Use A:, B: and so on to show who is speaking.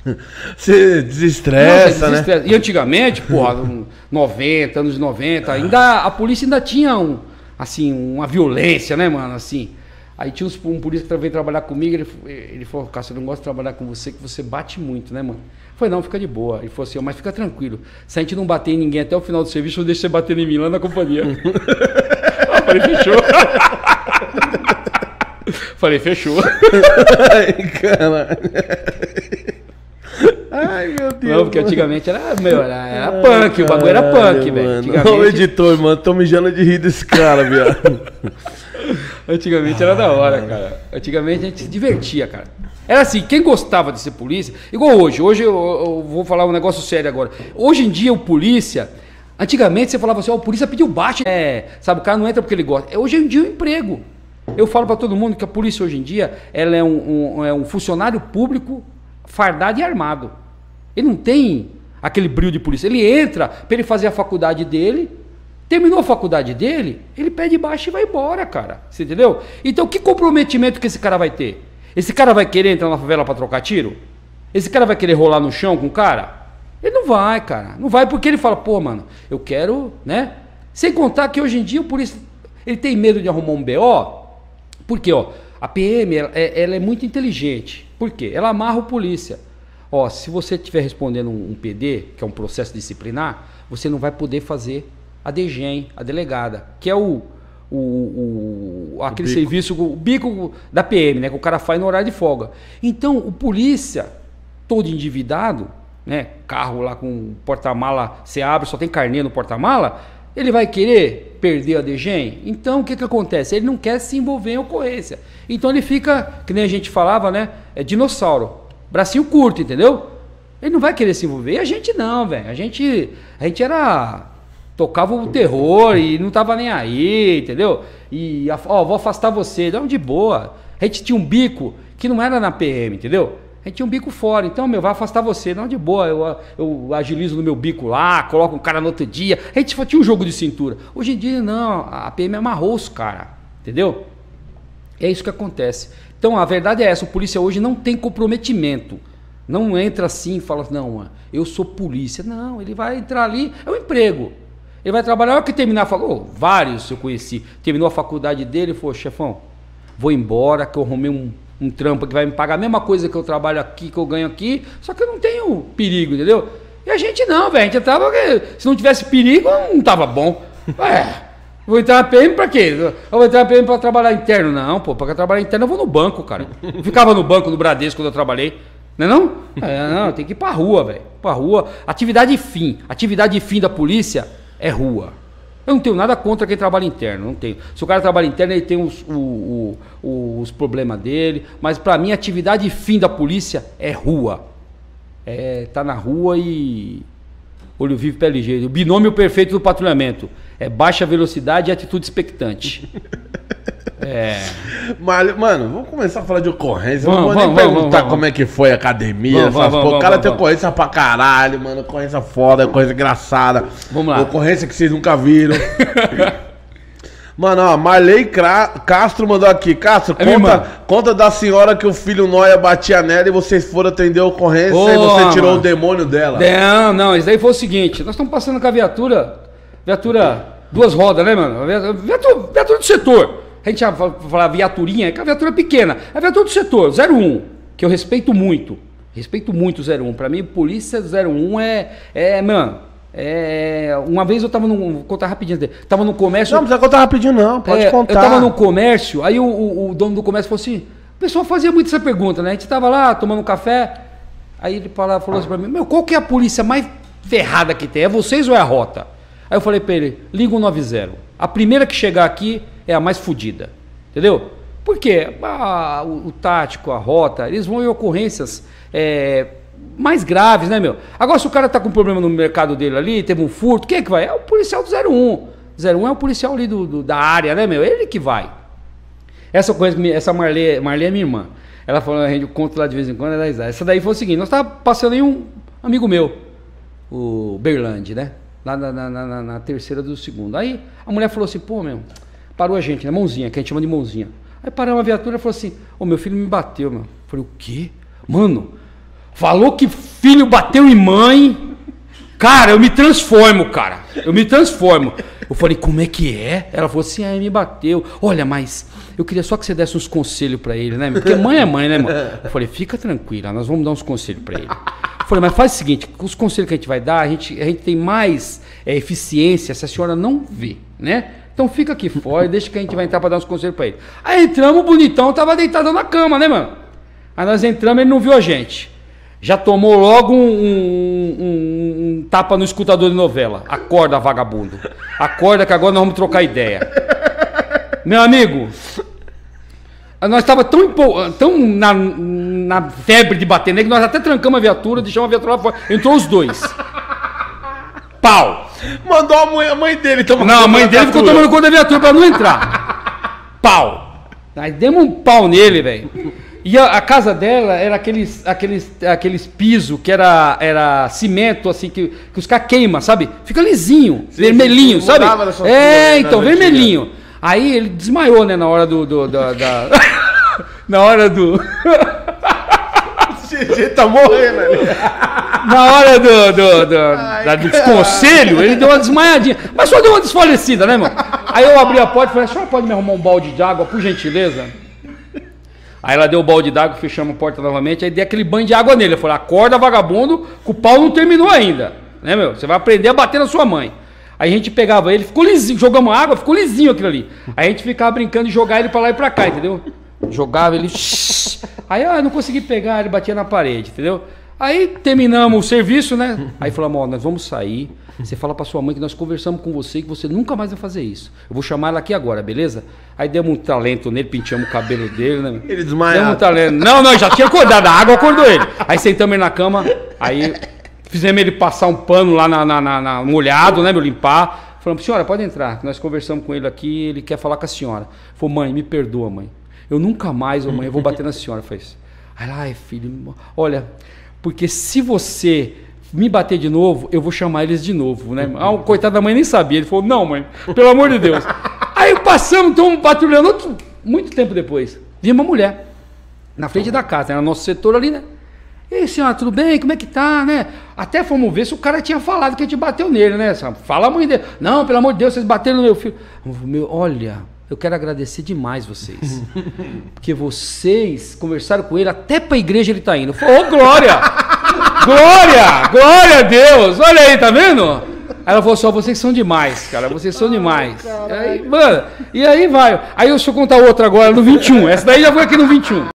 A: Você desestressa, né?
B: E antigamente, porra, 90, anos 90, ainda, a polícia ainda tinha assim, uma violência, né, mano? Assim. Aí tinha um polícia que veio trabalhar comigo, ele falou, Cássio, eu não gosto de trabalhar com você, que você bate muito, né, mano? Eu falei, não, fica de boa. Ele falou assim, mas fica tranquilo. Se a gente não bater em ninguém até o final do serviço, eu deixo você bater em mim lá na companhia. Eu falei, fechou. Falei, fechou.
A: Ai, caralho. Ai, meu Deus.
B: Não, porque antigamente era punk, o bagulho era punk, velho. Antigamente...
A: Ô, editor, mano, tô mijando de rir desse cara, viado.
B: Antigamente era da hora, cara. Antigamente a gente se divertia, cara. Era assim, quem gostava de ser polícia, igual hoje. Hoje eu vou falar um negócio sério agora. Hoje em dia o polícia, antigamente você falava assim, ó, o polícia pediu baixo, sabe, o cara não entra porque ele gosta. Hoje em dia é um emprego. Eu falo pra todo mundo que a polícia hoje em dia, ela é um funcionário público fardado e armado. Ele não tem aquele brilho de polícia. Ele entra pra ele fazer a faculdade dele, terminou a faculdade dele, ele pede baixo e vai embora, cara. Você entendeu? Então que comprometimento que esse cara vai ter? Esse cara vai querer entrar na favela pra trocar tiro? Esse cara vai querer rolar no chão com o cara? Ele não vai, cara. Não vai porque ele fala, pô, mano, eu quero, né? Sem contar que hoje em dia o polícia, ele tem medo de arrumar um BO, porque, ó, a PM, ela é muito inteligente. Por quê? Ela amarra o polícia. Ó, se você estiver respondendo um PD, que é um processo disciplinar, você não vai poder fazer a DGEM, a delegada, que é aquele serviço, o bico da PM, né, que o cara faz no horário de folga. Então, o polícia, todo endividado, né, carro lá com porta-mala, você abre, só tem carnê no porta-mala, ele vai querer perder a DGEM? Então, o que acontece? Ele não quer se envolver em ocorrência. Então, ele fica, que nem a gente falava, né, dinossauro, bracinho curto, entendeu? Ele não vai querer se envolver. E a gente não, velho. A gente tocava o terror e não tava nem aí, entendeu? E, ó, vou afastar você, não, de boa. A gente tinha um bico que não era na PM, entendeu? A gente tinha um bico fora, então, vai afastar você, não, de boa, eu agilizo no meu bico lá, coloco um cara no outro dia. A gente tinha um jogo de cintura. Hoje em dia, não, a PM amarrou os caras, entendeu? É isso que acontece. Então, a verdade é essa, o polícia hoje não tem comprometimento. Não entra assim e fala, não, eu sou polícia. Não, ele vai entrar ali, é um emprego. Ele vai trabalhar, na hora que terminar a faculdade, vários eu conheci, terminou a faculdade dele e falou, chefão, vou embora, que eu arrumei um trampo que vai me pagar a mesma coisa que eu trabalho aqui, que eu ganho aqui, só que eu não tenho perigo, entendeu? E a gente não, velho, a gente entrava, se não tivesse perigo, não tava bom. Vou entrar na PM pra quê? Eu vou entrar na PM pra trabalhar interno? Não, pô, pra trabalhar interno eu vou no banco, cara. Eu ficava no banco, no Bradesco, quando eu trabalhei. Não é não? Não, tem que ir pra rua, velho. Pra rua. Atividade fim da polícia é rua. Eu não tenho nada contra quem trabalha interno, não tenho. Se o cara trabalha interno, ele tem os problemas dele, mas pra mim a atividade fim da polícia é rua. Tá na rua e olho vivo, pé ligeiro. O binômio perfeito do patrulhamento é baixa velocidade e atitude expectante.
A: Mas, mano, vamos começar a falar de ocorrência. Não vou nem perguntar como é que foi a academia. O cara tem ocorrência pra caralho, mano. Ocorrência foda, ocorrência engraçada.
B: Vamos lá.
A: Ocorrência que vocês nunca viram. Mano, ó, Marley Castro mandou aqui. Castro, conta da senhora que o filho Noia batia nela e vocês foram atender a ocorrência e você tirou o demônio dela.
B: Não, isso daí foi o seguinte. Nós estamos passando com a viatura duas rodas, né, mano? Viatura do setor. A gente já fala viaturinha, que é a viatura pequena. É a viatura do setor, 01, que eu respeito muito. Respeito muito o 01. Pra mim, polícia 01 mano... uma vez eu tava vou contar rapidinho. Tava no comércio.
A: Não precisa contar rapidinho, não. Pode contar.
B: Eu tava no comércio, aí o dono do comércio falou assim. O pessoal fazia muito essa pergunta, né? A gente tava lá tomando um café. Aí ele falou assim pra mim: qual que é a polícia mais ferrada que tem? É vocês ou é a rota? Aí eu falei pra ele: liga o 90. A primeira que chegar aqui é a mais fodida. Entendeu? Por quê? O tático, a rota, eles vão em ocorrências mais graves, né, meu? Agora, se o cara tá com problema no mercado dele ali, teve um furto, quem é que vai? É o policial do 01. 01 é o policial ali da área, né, meu? Ele que vai. Essa Marley é minha irmã. Ela falou, a gente conta lá de vez em quando, essa daí foi o seguinte, nós tava passando aí um amigo meu, o Berlande, né? Lá na terceira do segundo. Aí a mulher falou assim, pô, meu, parou a gente, né? Mãozinha, que a gente chama de mãozinha. Aí parou uma viatura e falou assim, meu filho me bateu, meu. Eu falei, o quê? Mano... Falou que filho bateu em mãe. Cara, eu me transformo, cara. Eu me transformo. Eu falei, como é que é? Ela falou assim, me bateu. Olha, mas eu queria só que você desse uns conselhos pra ele, né? Porque mãe é mãe, né, mano? Eu falei, fica tranquila, nós vamos dar uns conselhos pra ele. Eu falei, mas faz o seguinte, os conselhos que a gente vai dar, a gente tem mais eficiência se a senhora não vê, né? Então fica aqui fora, deixa que a gente vai entrar pra dar uns conselhos pra ele. Aí entramos, o bonitão tava deitado na cama, né, mano? Aí nós entramos, ele não viu a gente. Já tomou logo um tapa no escutador de novela. Acorda, vagabundo. Acorda que agora nós vamos trocar ideia. Meu amigo, nós estávamos tão na febre de bater nele que nós até trancamos a viatura, deixamos a viatura lá fora. Entrou os dois. Pau.
A: Mandou a mãe dele tomar.
B: Não, a mãe dele ficou tomando conta da viatura para não entrar. Pau. Nós demos um pau nele, velho. E a casa dela era aqueles pisos que era cimento, assim, que os caras queimam, sabe? Fica lisinho, sim, vermelhinho, sim, sabe? Então, vermelhinho. Aí ele desmaiou, né, na hora na hora do...
A: Você tá morrendo ali.
B: Na hora do desconselho, ele deu uma desmaiadinha. Mas só deu uma desfalecida, né, mano? Aí eu abri a porta e falei, a senhora pode me arrumar um balde de água, por gentileza? Aí ela deu o balde d'água, fechamos a porta novamente, aí dei aquele banho de água nele. Eu falei, acorda, vagabundo, que o pau não terminou ainda. Né, meu? Você vai aprender a bater na sua mãe. Aí a gente pegava ele, ficou lisinho, jogamos água, ficou lisinho aquilo ali. Aí a gente ficava brincando de jogar ele pra lá e pra cá, entendeu? Jogava ele... Aí eu não consegui pegar, ele batia na parede, entendeu? Aí terminamos o serviço, né? Aí falamos, ó, nós vamos sair. Você fala pra sua mãe que nós conversamos com você e que você nunca mais vai fazer isso. Eu vou chamar ela aqui agora, beleza? Aí demos um talento nele, penteamos o cabelo dele, né?
A: Ele desmaiou.
B: Demos um talento. Não, já tinha acordado, a água acordou ele. Aí sentamos ele na cama, aí fizemos ele passar um pano lá na molhado, né, meu, limpar. Falamos, senhora, pode entrar. Nós conversamos com ele aqui, ele quer falar com a senhora. Falou, mãe, me perdoa, mãe. Eu nunca mais, mãe, eu vou bater na senhora. Faz. Ai, filho, olha, porque se você me bater de novo, eu vou chamar eles de novo, né? O coitado da mãe nem sabia. Ele falou, não, mãe, pelo amor de Deus. Aí passamos, estamos patrulhando, muito tempo depois, vi uma mulher na frente da casa, era nosso setor ali, né? E aí, senhora, tudo bem? Como é que tá, né? Até fomos ver se o cara tinha falado que a gente bateu nele, né? Fala a mãe dele. Não, pelo amor de Deus, vocês bateram no meu filho. Olha, eu quero agradecer demais vocês. Porque vocês conversaram com ele, até pra igreja ele tá indo. Falei, ô, glória! Glória! Glória a Deus! Olha aí, tá vendo? Aí ela falou assim, vocês são demais, cara, vocês são demais. Aí, mano, e aí vai. Aí eu deixa eu contar outra agora, no 21. Essa daí já foi aqui no 21.